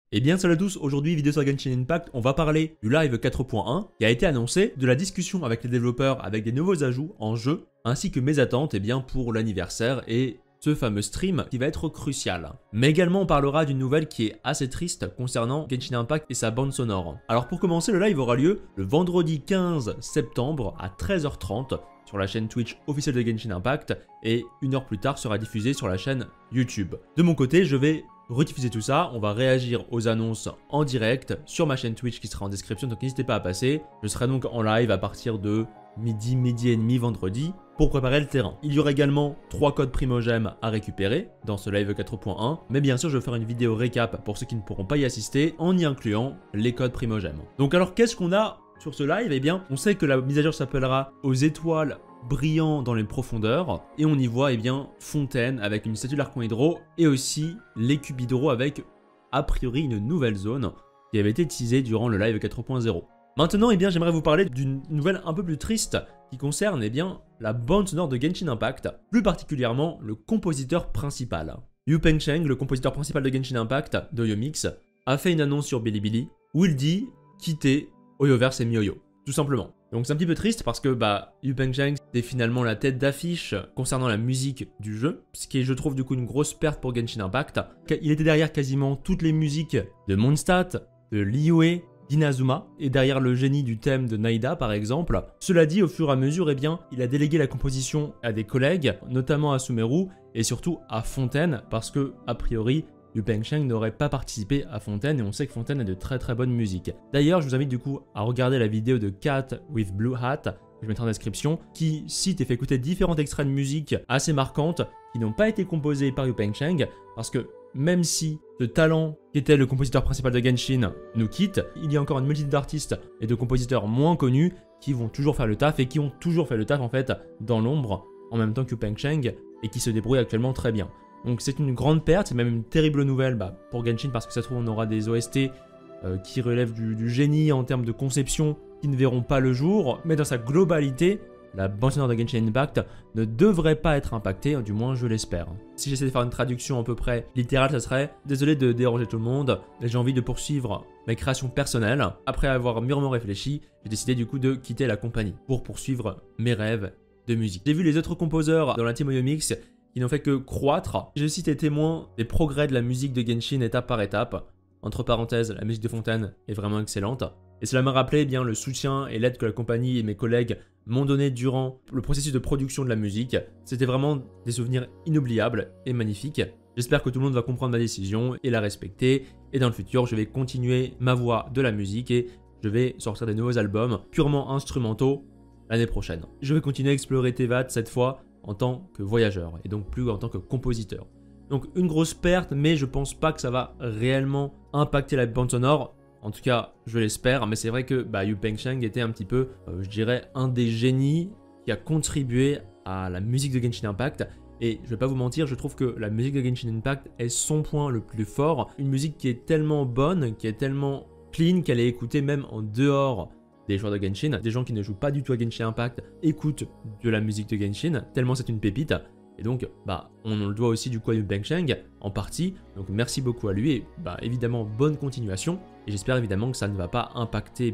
Eh bien salut à tous, aujourd'hui vidéo sur Genshin Impact, on va parler du live 4.1 qui a été annoncé, de la discussion avec les développeurs avec des nouveaux ajouts en jeu, ainsi que mes attentes pour l'anniversaire et ce fameux stream qui va être crucial. Mais également on parlera d'une nouvelle qui est assez triste concernant Genshin Impact et sa bande sonore. Alors pour commencer, le live aura lieu le vendredi 15 septembre à 13h30 sur la chaîne Twitch officielle de Genshin Impact et une heure plus tard sera diffusé sur la chaîne YouTube. De mon côté, je vais rediffuser tout ça, on va réagir aux annonces en direct sur ma chaîne Twitch qui sera en description, donc n'hésitez pas à passer. Je serai donc en live à partir de midi et demi vendredi pour préparer le terrain. Il y aura également 3 codes Primogem à récupérer dans ce live 4.1, mais bien sûr je vais faire une vidéo récap pour ceux qui ne pourront pas y assister en y incluant les codes Primogem. Donc alors qu'est-ce qu'on a sur ce live? Eh bien on sait que la mise à jour s'appellera aux étoiles brillant dans les profondeurs et on y voit Fontaine avec une statue de l'Archon Hydro et aussi les cubes Hydro avec a priori une nouvelle zone qui avait été teasée durant le live 4.0. Maintenant j'aimerais vous parler d'une nouvelle un peu plus triste qui concerne la bande sonore de Genshin Impact, plus particulièrement le compositeur principal. Yu Pengcheng, le compositeur principal de Genshin Impact, d'Oyomix, a fait une annonce sur Bilibili où il dit quitter Oyoverse et MiYoYo, tout simplement. Donc c'est un petit peu triste parce que Yu Pengcheng c'est finalement la tête d'affiche concernant la musique du jeu, ce qui est je trouve du coup une grosse perte pour Genshin Impact. Il était derrière quasiment toutes les musiques de Mondstadt, de Liyue, d'Inazuma et derrière le génie du thème de Naïda par exemple. Cela dit, au fur et à mesure, il a délégué la composition à des collègues, notamment à Sumeru et surtout à Fontaine parce que a priori Yu Pengcheng n'aurait pas participé à Fontaine et on sait que Fontaine a de très bonnes musiques. D'ailleurs, je vous invite du coup à regarder la vidéo de Cat with Blue Hat, que je mettrai en description, qui cite et fait écouter différents extraits de musique assez marquantes qui n'ont pas été composés par Yu Pengcheng parce que même si ce talent qui était le compositeur principal de Genshin nous quitte, il y a encore une multitude d'artistes et de compositeurs moins connus qui vont toujours faire le taf et qui ont toujours fait le taf en fait dans l'ombre en même temps que Yu Pengcheng et qui se débrouillent actuellement très bien. Donc c'est une grande perte, c'est même une terrible nouvelle pour Genshin parce que ça se trouve on aura des OST qui relèvent du génie en termes de conception qui ne verront pas le jour, mais dans sa globalité, la bande sonore de Genshin Impact ne devrait pas être impactée, du moins je l'espère. Si j'essaie de faire une traduction à peu près littérale, ça serait « Désolé de déranger tout le monde, j'ai envie de poursuivre mes créations personnelles. Après avoir mûrement réfléchi, j'ai décidé du coup de quitter la compagnie pour poursuivre mes rêves de musique. » J'ai vu les autres composeurs dans la team Oyomix qui n'ont fait que croître. J'ai aussi été témoin des progrès de la musique de Genshin étape par étape. Entre parenthèses, la musique de Fontaine est vraiment excellente. Et cela m'a rappelé le soutien et l'aide que la compagnie et mes collègues m'ont donné durant le processus de production de la musique. C'était vraiment des souvenirs inoubliables et magnifiques. J'espère que tout le monde va comprendre ma décision et la respecter. Et dans le futur, je vais continuer ma voie de la musique et je vais sortir des nouveaux albums purement instrumentaux l'année prochaine. Je vais continuer à explorer Teyvat cette fois en tant que voyageur et donc plus en tant que compositeur. Donc une grosse perte, mais je pense pas que ça va réellement impacter la bande sonore. En tout cas, je l'espère, mais c'est vrai que Yu Pengcheng était un petit peu, je dirais, un des génies qui a contribué à la musique de Genshin Impact. Et je vais pas vous mentir, je trouve que la musique de Genshin Impact est son point le plus fort. Une musique qui est tellement bonne, qui est tellement clean, qu'elle est écoutée même en dehors des joueurs de Genshin. Des gens qui ne jouent pas du tout à Genshin Impact écoutent de la musique de Genshin, tellement c'est une pépite. Et donc, on le doit aussi du coup à Yu Pengcheng, en partie. Donc merci beaucoup à lui et évidemment bonne continuation. Et j'espère évidemment que ça ne va pas impacter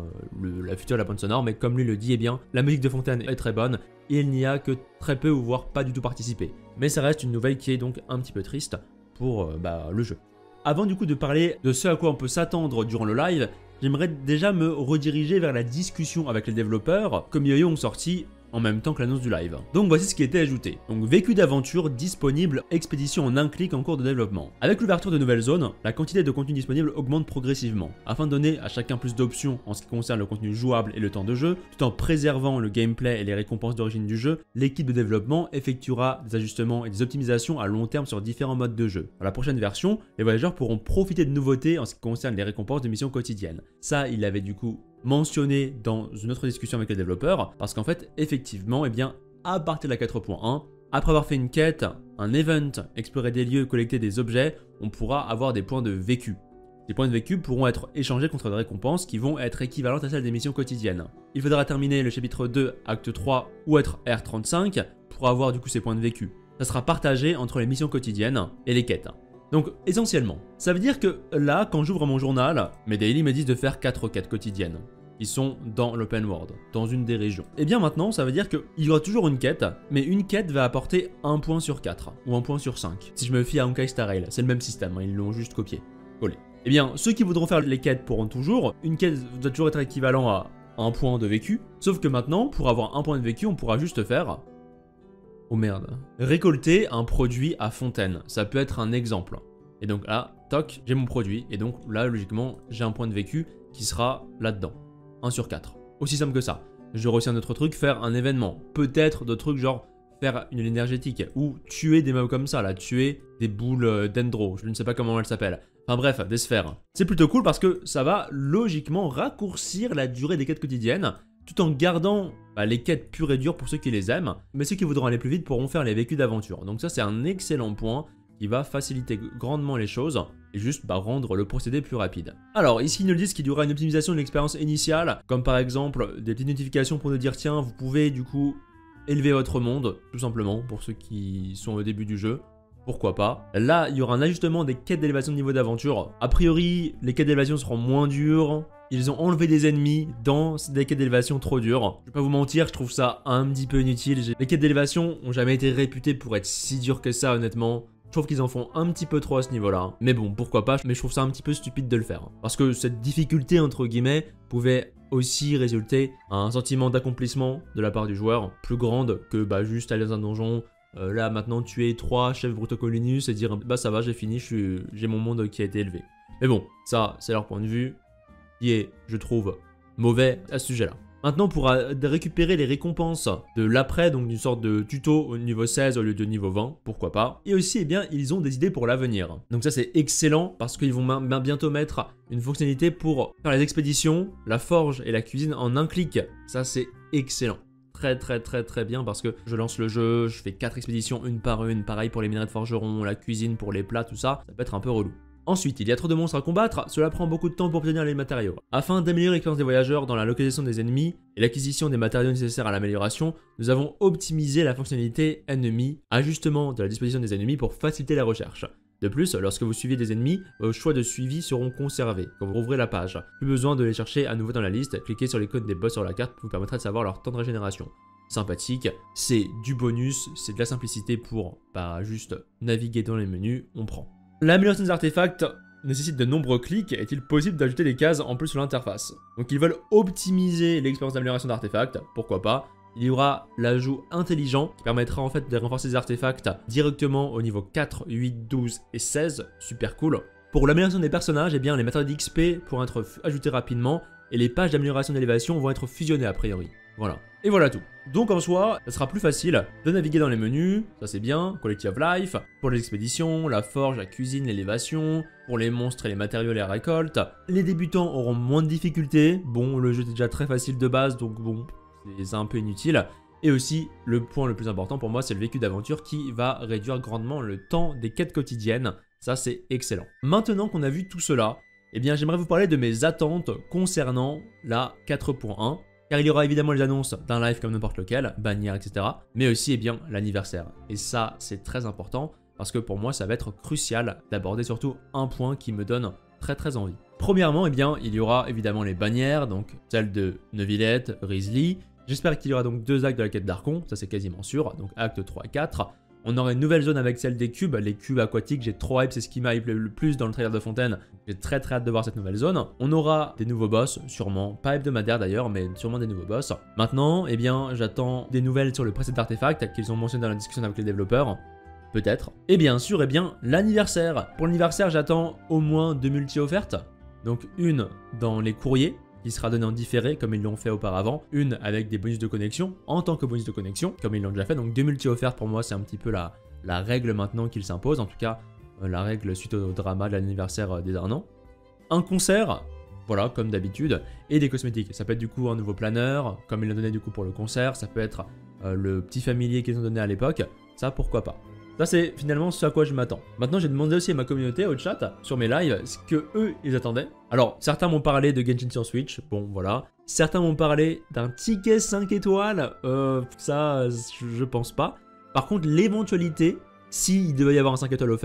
la future de la bande sonore. Mais comme lui le dit, la musique de Fontaine est très bonne et il n'y a que très peu ou voire pas du tout participé. Mais ça reste une nouvelle qui est donc un petit peu triste pour le jeu. Avant du coup de parler de ce à quoi on peut s'attendre durant le live, j'aimerais déjà me rediriger vers la discussion avec les développeurs que MiYoYo ont sorti en même temps que l'annonce du live. Donc voici ce qui a été ajouté. Donc vécu d'aventure disponible, expédition en un clic en cours de développement. Avec l'ouverture de nouvelles zones, la quantité de contenu disponible augmente progressivement. Afin de donner à chacun plus d'options en ce qui concerne le contenu jouable et le temps de jeu, tout en préservant le gameplay et les récompenses d'origine du jeu, l'équipe de développement effectuera des ajustements et des optimisations à long terme sur différents modes de jeu. Dans la prochaine version, les voyageurs pourront profiter de nouveautés en ce qui concerne les récompenses de missions quotidiennes. Ça, il avait du coup mentionné dans une autre discussion avec les développeurs, parce qu'en fait, effectivement, à partir de la 4.1, après avoir fait une quête, un event, explorer des lieux, collecter des objets, on pourra avoir des points de vécu. Ces points de vécu pourront être échangés contre des récompenses qui vont être équivalentes à celles des missions quotidiennes. Il faudra terminer le chapitre 2, acte 3 ou être R35 pour avoir du coup ces points de vécu. Ça sera partagé entre les missions quotidiennes et les quêtes. Donc essentiellement, ça veut dire que là, quand j'ouvre mon journal, mes daily me disent de faire 4 quêtes quotidiennes qui sont dans l'open world, dans une des régions. Et bien maintenant, ça veut dire qu'il y aura toujours une quête, mais une quête va apporter 1 point sur 4, ou 1 point sur 5. Si je me fie à Honkai Star Rail, c'est le même système, hein, ils l'ont juste copié-collé. Eh bien, ceux qui voudront faire les quêtes pourront toujours, une quête doit toujours être équivalent à 1 point de vécu, sauf que maintenant, pour avoir 1 point de vécu, on pourra juste faire... Oh merde. Récolter un produit à fontaine, ça peut être un exemple. Et donc là, toc, j'ai mon produit, et donc là, logiquement, j'ai un point de vécu qui sera là-dedans. 1 sur 4. Aussi simple que ça. J'aurai aussi un autre truc, faire un événement. Peut-être d'autres trucs genre faire une énergétique ou tuer des mobs comme ça, là, tuer des boules dendro, je ne sais pas comment elles s'appellent. Enfin bref, des sphères. C'est plutôt cool parce que ça va logiquement raccourcir la durée des quêtes quotidiennes tout en gardant les quêtes pures et dures pour ceux qui les aiment, mais ceux qui voudront aller plus vite pourront faire les vécus d'aventure. Donc ça c'est un excellent point qui va faciliter grandement les choses et juste rendre le procédé plus rapide. Alors ici ils nous disent qu'il y aura une optimisation de l'expérience initiale, comme par exemple des petites notifications pour nous dire tiens vous pouvez du coup élever votre monde, tout simplement pour ceux qui sont au début du jeu. Pourquoi pas. Là, il y aura un ajustement des quêtes d'élévation de niveau d'aventure. A priori, les quêtes d'élévation seront moins dures. Ils ont enlevé des ennemis dans des quêtes d'élévation trop dures. Je vais pas vous mentir, je trouve ça un petit peu inutile. Les quêtes d'élévation ont jamais été réputées pour être si dures que ça, honnêtement. Je trouve qu'ils en font un petit peu trop à ce niveau-là. Mais bon, pourquoi pas, mais je trouve ça un petit peu stupide de le faire. Parce que cette difficulté, entre guillemets, pouvait aussi résulter à un sentiment d'accomplissement de la part du joueur plus grande que juste aller dans un donjon. Là maintenant tuer 3 chefs Brutocolinus et dire ça va j'ai fini, j'ai mon monde qui a été élevé. Mais bon, ça c'est leur point de vue qui est, je trouve, mauvais à ce sujet là. Maintenant pour récupérer les récompenses de l'après, donc d'une sorte de tuto au niveau 16 au lieu de niveau 20, pourquoi pas. Et aussi ils ont des idées pour l'avenir. Donc ça c'est excellent parce qu'ils vont bientôt mettre une fonctionnalité pour faire les expéditions, la forge et la cuisine en un clic. Ça c'est excellent. Très bien parce que je lance le jeu, je fais 4 expéditions une par une, pareil pour les minerais de forgeron, la cuisine pour les plats, tout ça, ça peut être un peu relou. Ensuite, il y a trop de monstres à combattre, cela prend beaucoup de temps pour obtenir les matériaux. Afin d'améliorer l'expérience des voyageurs dans la localisation des ennemis et l'acquisition des matériaux nécessaires à l'amélioration, nous avons optimisé la fonctionnalité ennemi, ajustement de la disposition des ennemis pour faciliter la recherche. De plus, lorsque vous suivez des ennemis, vos choix de suivi seront conservés quand vous rouvrez la page. Plus besoin de les chercher à nouveau dans la liste, cliquez sur les codes des boss sur la carte vous permettra de savoir leur temps de régénération. Sympathique, c'est du bonus, c'est de la simplicité pour juste naviguer dans les menus, on prend. L'amélioration des artefacts nécessite de nombreux clics, est-il possible d'ajouter des cases en plus sur l'interface? Donc ils veulent optimiser l'expérience d'amélioration d'artefacts, pourquoi pas. Il y aura l'ajout intelligent qui permettra en fait de renforcer les artefacts directement au niveau 4, 8, 12 et 16, super cool. Pour l'amélioration des personnages, les matériaux d'XP pourront être ajoutés rapidement et les pages d'amélioration d'élévation vont être fusionnées a priori. Voilà. Et voilà tout. Donc en soi, ça sera plus facile de naviguer dans les menus, ça c'est bien, Quality of Life, pour les expéditions, la forge, la cuisine, l'élévation, pour les monstres et les matériaux et les récoltes. Les débutants auront moins de difficultés, bon le jeu est déjà très facile de base donc bon, c'est un peu inutile. Et aussi, le point le plus important pour moi, c'est le vécu d'aventure qui va réduire grandement le temps des quêtes quotidiennes. Ça, c'est excellent. Maintenant qu'on a vu tout cela, j'aimerais vous parler de mes attentes concernant la 4.1. Car il y aura évidemment les annonces d'un live comme n'importe lequel, bannière, etc. Mais aussi, l'anniversaire. Et ça, c'est très important parce que pour moi, ça va être crucial d'aborder surtout un point qui me donne très envie. Premièrement, il y aura évidemment les bannières, donc celles de Neuvillette, Risley. J'espère qu'il y aura donc 2 actes de la quête d'Archon, ça c'est quasiment sûr, donc actes 3 et 4. On aura une nouvelle zone avec celle des cubes, les cubes aquatiques, j'ai trop hype, c'est ce qui m'a hype le plus dans le trailer de Fontaine. J'ai très hâte de voir cette nouvelle zone. On aura des nouveaux boss, sûrement, pas hebdomadaires d'ailleurs, mais sûrement des nouveaux boss. Maintenant, j'attends des nouvelles sur le preset d'artefacts qu'ils ont mentionné dans la discussion avec les développeurs. Peut-être. Et bien sûr, l'anniversaire. Pour l'anniversaire, j'attends au moins 2 multi-offertes. Donc une dans les courriers, qui sera donnée en différé comme ils l'ont fait auparavant, une avec des bonus de connexion en tant que bonus de connexion comme ils l'ont déjà fait, donc 2 multi-offertes pour moi c'est un petit peu la règle maintenant qu'il s'impose, en tout cas la règle suite au drama de l'anniversaire des 1 an. Un concert, voilà comme d'habitude, et des cosmétiques, ça peut être du coup un nouveau planeur comme ils l'ont donné du coup pour le concert, ça peut être le petit familier qu'ils ont donné à l'époque, ça pourquoi pas. Ça c'est finalement ce à quoi je m'attends. Maintenant j'ai demandé aussi à ma communauté au chat sur mes lives ce que eux ils attendaient. Alors certains m'ont parlé de Genshin sur Switch, bon voilà. Certains m'ont parlé d'un ticket 5 étoiles, ça je pense pas. Par contre l'éventualité, s'il devait y avoir un 5 étoiles offert,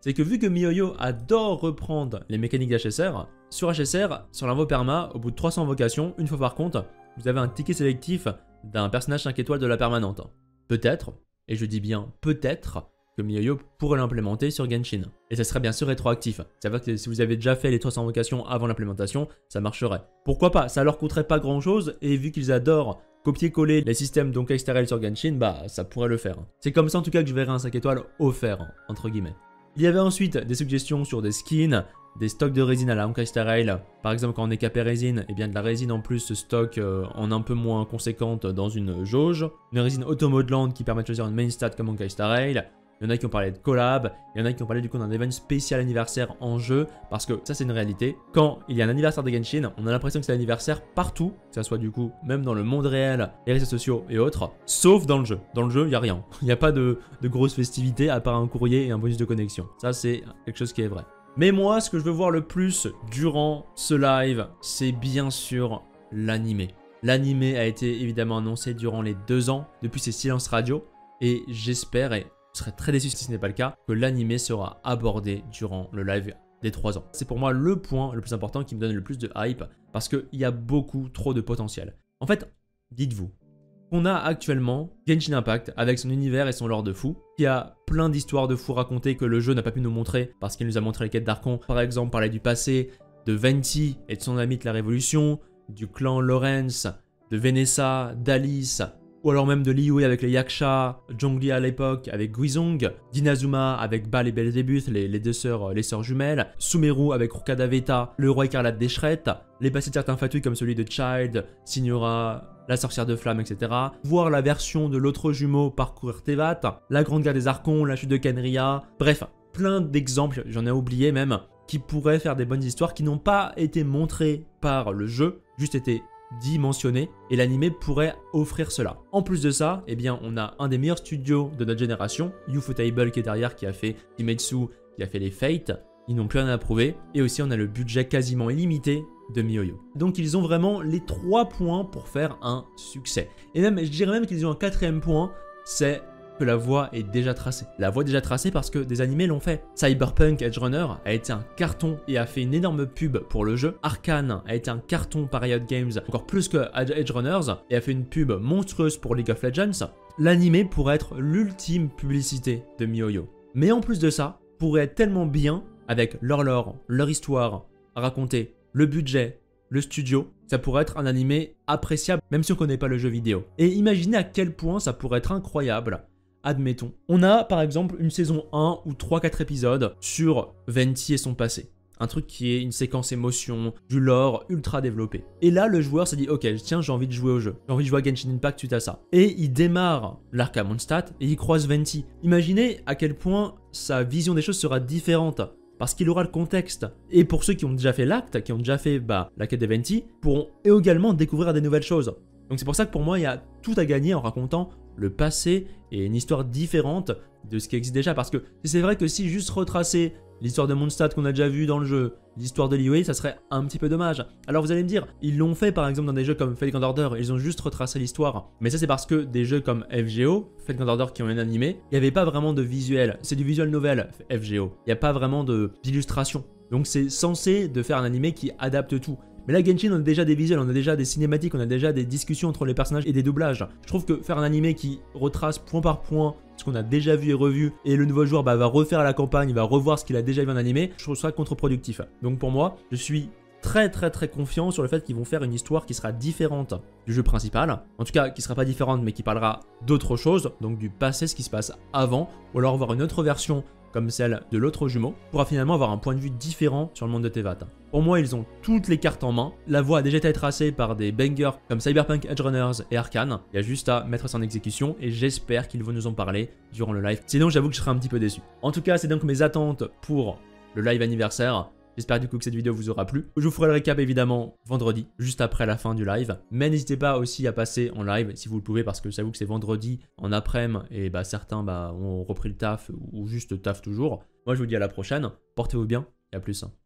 c'est que vu que MiYoYo adore reprendre les mécaniques d'HSR, sur HSR, sur l'invo perma, au bout de 300 invocations, une fois par contre, vous avez un ticket sélectif d'un personnage 5 étoiles de la permanente. Peut-être, et je dis bien peut-être, que MiYoYo pourrait l'implémenter sur Genshin. Et ça serait bien sûr rétroactif. Ça veut dire que si vous avez déjà fait les 300 invocations avant l'implémentation, ça marcherait. Pourquoi pas? Ça leur coûterait pas grand chose, et vu qu'ils adorent copier-coller les systèmes Donkey Star sur Genshin, bah ça pourrait le faire. C'est comme ça en tout cas que je verrais un 5 étoiles offert, entre guillemets. Il y avait ensuite des suggestions sur des skins, des stocks de résine à la Honkai Star Rail. Par exemple, quand on est capé résine, et bien de la résine en plus se stocke en un peu moins conséquente dans une jauge. Une résine automodelante qui permet de choisir une main stat comme Honkai Star Rail. Il y en a qui ont parlé de collab, il y en a qui ont parlé du coup d'un event spécial anniversaire en jeu, parce que ça c'est une réalité. Quand il y a un anniversaire de Genshin, on a l'impression que c'est l'anniversaire partout, que ça soit du coup même dans le monde réel, les réseaux sociaux et autres, sauf dans le jeu. Dans le jeu, il n'y a rien. Il n'y a pas de grosses festivités à part un courrier et un bonus de connexion. Ça c'est quelque chose qui est vrai. Mais moi, ce que je veux voir le plus durant ce live, c'est bien sûr l'animé. L'animé a été évidemment annoncé durant les 2 ans, depuis ses silences radio, et j'espère, et je serais très déçu si ce n'est pas le cas, que l'animé sera abordé durant le live des 3 ans. C'est pour moi le point le plus important qui me donne le plus de hype, parce qu'il y a beaucoup trop de potentiel. En fait, dites-vous, on a actuellement Genshin Impact avec son univers et son lore de fou, qui a plein d'histoires de fou racontées que le jeu n'a pas pu nous montrer, parce qu'il nous a montré les quêtes d'Archon, par exemple parler du passé, de Venti et de son ami de la Révolution, du clan Lawrence, de Vanessa, d'Alice, ou alors même de Liyue avec les Yaksha, Zhongli à l'époque avec Guizhong, d'Inazuma avec Bal et Belzébuth, les sœurs jumelles, Sumeru avec Rukada Veta, le roi écarlate des Shrettes, les passés de certains fatui comme celui de Child, Signora, la sorcière de flamme, etc. Voir la version de l'autre jumeau parcourir Tevat, la grande guerre des Archons, la chute de Kenria, bref, plein d'exemples, j'en ai oublié même, qui pourraient faire des bonnes histoires qui n'ont pas été montrées par le jeu, juste été mentionné, et l'animé pourrait offrir cela. En plus de ça, eh bien, on a un des meilleurs studios de notre génération, Ufotable qui est derrière, qui a fait Kimetsu, qui a fait les Fate, ils n'ont plus rien à prouver, et aussi on a le budget quasiment illimité de MiYoYo. Donc ils ont vraiment les 3 points pour faire un succès. Et même, je dirais même qu'ils ont un 4e point, c'est que la voie est déjà tracée. La voie est déjà tracée parce que des animés l'ont fait. Cyberpunk Edgerunner a été un carton et a fait une énorme pub pour le jeu. Arcane a été un carton par Riot Games, encore plus que Edgerunners, et a fait une pub monstrueuse pour League of Legends. L'animé pourrait être l'ultime publicité de MiYoYo. Mais en plus de ça, pourrait être tellement bien avec leur lore, leur histoire à raconter, le budget, le studio, ça pourrait être un animé appréciable même si on ne connaît pas le jeu vidéo. Et imaginez à quel point ça pourrait être incroyable. Admettons, on a par exemple une saison 1 ou 3-4 épisodes sur Venti et son passé. Un truc qui est une séquence émotion, du lore ultra développé. Et là, le joueur s'est dit, ok, tiens, j'ai envie de jouer au jeu. J'ai envie de jouer à Genshin Impact suite à ça. Et il démarre l'arc à Mondstadt et il croise Venti. Imaginez à quel point sa vision des choses sera différente. Parce qu'il aura le contexte. Et pour ceux qui ont déjà fait l'acte, qui ont déjà fait la quête de Venti, pourront également découvrir des nouvelles choses. Donc c'est pour ça que pour moi, il y a tout à gagner en racontant le passé et une histoire différente de ce qui existe déjà. Parce que c'est vrai que si juste retracer l'histoire de Mondstadt qu'on a déjà vu dans le jeu, l'histoire de Liyue, ça serait un petit peu dommage. Alors vous allez me dire, ils l'ont fait par exemple dans des jeux comme Fate Grand Order, ils ont juste retracé l'histoire. Mais ça c'est parce que des jeux comme FGO, Fate Grand Order qui ont un animé, il n'y avait pas vraiment de visuel. C'est du visual novel FGO. Il n'y a pas vraiment d'illustration. Donc c'est censé de faire un animé qui adapte tout. Mais là, Genshin, on a déjà des visuels, on a déjà des cinématiques, on a déjà des discussions entre les personnages et des doublages. Je trouve que faire un animé qui retrace point par point ce qu'on a déjà vu et revu, et le nouveau joueur va refaire la campagne, il va revoir ce qu'il a déjà vu en animé, je trouve ça contre-productif. Donc pour moi, je suis très confiant sur le fait qu'ils vont faire une histoire qui sera différente du jeu principal. En tout cas, qui sera pas différente, mais qui parlera d'autre chose, donc du passé, ce qui se passe avant, ou alors voir une autre version comme celle de l'autre jumeau, pourra finalement avoir un point de vue différent sur le monde de Tevat. Pour moi, ils ont toutes les cartes en main. La voie a déjà été tracée par des bangers comme Cyberpunk Edgerunners et Arcane. Il y a juste à mettre ça en exécution et j'espère qu'ils vont nous en parler durant le live. Sinon, j'avoue que je serai un petit peu déçu. En tout cas, c'est donc mes attentes pour le live anniversaire. J'espère du coup que cette vidéo vous aura plu. Je vous ferai le récap évidemment vendredi, juste après la fin du live. Mais n'hésitez pas aussi à passer en live si vous le pouvez, parce que j'avoue que c'est vendredi en après-midi et certains ont repris le taf ou juste taf toujours. Moi je vous dis à la prochaine, portez-vous bien et à plus.